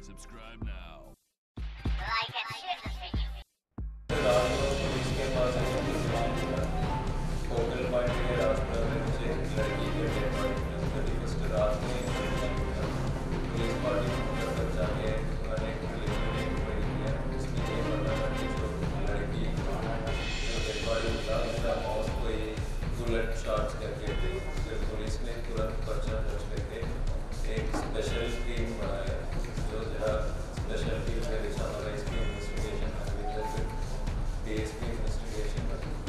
Subscribe now. Like and share this video. रात को police के पास एक इंतजाम मिला। होटल पॉइंट के रास्ते में मुझे एक लड़की के डेड बॉडी मिला। 31 रात में इंतजाम मिला। पुलिस पार्टी होटल तक जाके मैंने एक प्रिलिमिनरी इंक्वायरी किया। इसमें ये पता लगा कि जो लड़की जो डेड बॉडी मिला उसका मौत कोई बुलेट शॉट्स करके थी। फिर पुलिस ने तुरंत पर्चा दर्ज करके एक स्पेशल टीम बनाया जो जरा स्पेशल टीम के समराइज की investigation DSP investigation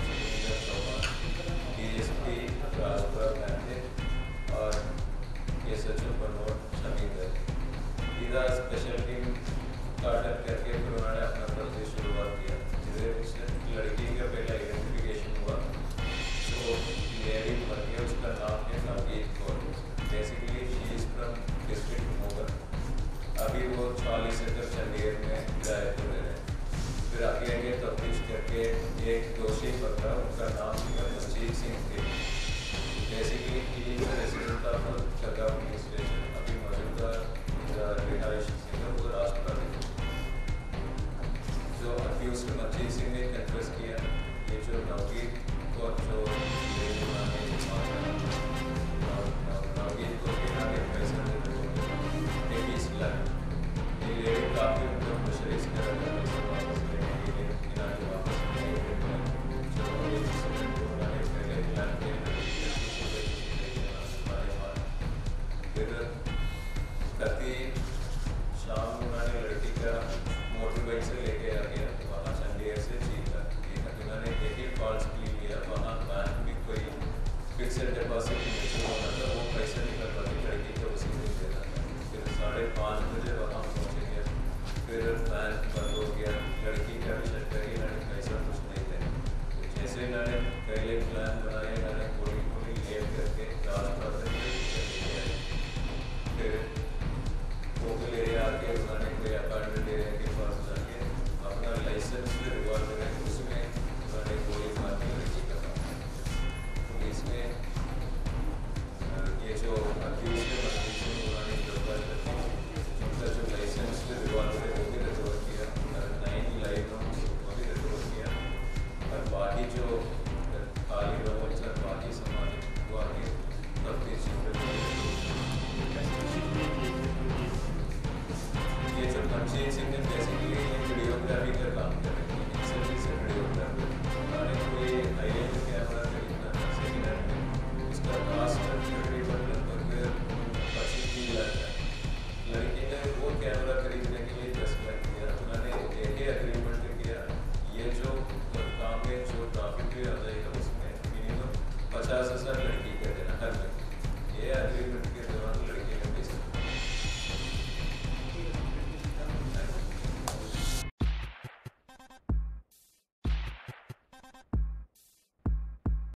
DSP Rajpur थे और एसएचओ प्रमोद शमीर इधर स्पेशल टीम का अटक करके फिर उन्होंने अपना प्रोसेस शुरुआत किया जिससे लड़की का पहले आइडेंटिफिकेशन हुआ जो लेडी मर गया उसका नाम है Navgeet Kaur basically she is from district Moga अभी वो 40 एकड़ चंडीगढ़ में किराए पर रह रहे हैं फिर आगे आगे तफ्तीश करके एक दोषी पकड़ा उनका नाम मस्जीद सिंह थे बेसिकली ही रेसिडेंट ऑफ जगह पुलिस स्टेशन अभी मौजूदा रिहाइश सिंह वो राजपुर जो अक्यूज मस्जीद सिंह ने कन्फेस किया ये जो नवगीत को जो नवगीत को बिना के पैसे देते एक 20 लाख ये लेडी काफ़ी उनको प्रेशराइज कर रहा था पैसे वापस लेने के लिए बिना के वापस नहीं देते जो एक सेकंड को उन्होंने पहले प्लान किया फिर कति शाम उन्होंने लड़की का मोटर बाइक से लेके आ गया वहाँ चंडीगढ़ से जीता उन्होंने एक ही फॉल्स क्लीन लिया वहाँ बैंक में कोई फिक्सड डिपॉजिट म्यूचुअल होता था वो पैसा निकलवाती लड़की को उसी से देता था फिर 5:30 बजे वहाँ पहुँचेंगे फिर बैंक बंद हो गया लड़की का भी शक करी इन्होंने पैसा कुछ नहीं देना जैसे इन्होंने पहले प्लान बनाया इन्होंने गोली लेट करके राजपुर फिर पोकल एरिया आके उन्होंने कोई अपार्टमेंट एरिया के पास जाके अपना लाइसेंस रिवॉल्वर है उसमें उन्होंने गोली मार के लड़की का पुलिस ने ये जो अक्यूज है मंदिर से उन्होंने गिरफ्तार कर उनका जो लाइसेंस रिवॉल्वर है वो भी रिकवर किया 9 लाइव राउंड्स वो भी रिकवर किया और बाकी जो खाली रोल्स और बाकी सामान वो आगे तफ्तीश ये जो मंजीत सिंह ने बेसिकली वीडियोग्राफी का काम किया